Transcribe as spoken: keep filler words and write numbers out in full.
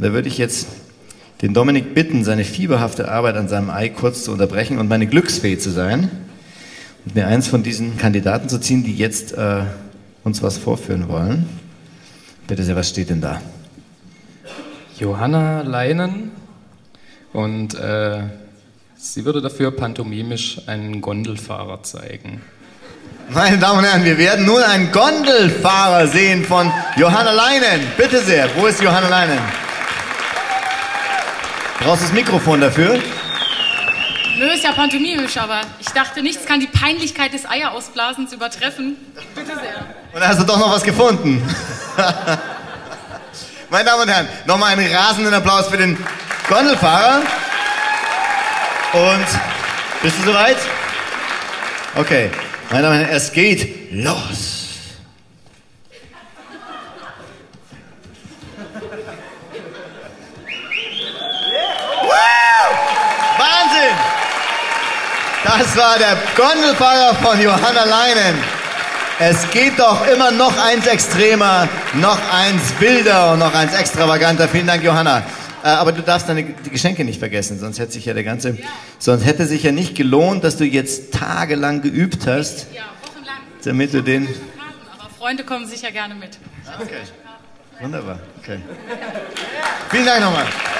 da würde ich jetzt den Dominik bitten, seine fieberhafte Arbeit an seinem Ei kurz zu unterbrechen und meine Glücksfee zu sein und mir eins von diesen Kandidaten zu ziehen, die jetzt äh, uns was vorführen wollen. Bitte sehr, was steht denn da? Johanna Leinen, und äh, sie würde dafür pantomimisch einen Gondelfahrer zeigen. Meine Damen und Herren, wir werden nun einen Gondelfahrer sehen von Johanna Leinen. Bitte sehr, wo ist Johanna Leinen? Brauchst du das Mikrofon dafür? Nö, ist ja pantomimisch, aber ich dachte, nichts kann die Peinlichkeit des Eierausblasens übertreffen. Bitte sehr. Und da hast du doch noch was gefunden. Meine Damen und Herren, nochmal einen rasenden Applaus für den Gondelfahrer. Und bist du soweit? Okay, meine Damen und Herren, es geht los. Wahnsinn! Das war der Gondelfahrer von Johanna Leinen. Es geht doch immer noch eins extremer, noch eins wilder und noch eins extravaganter. Vielen Dank, Johanna. Äh, aber du darfst deine die Geschenke nicht vergessen, sonst hätte sich ja der ganze, ja. sonst hätte sich ja nicht gelohnt, dass du jetzt tagelang geübt hast. Ja, wochenlang. Damit du den. Aber Freunde kommen sicher gerne mit. Okay. Wunderbar. Okay. Vielen Dank nochmal.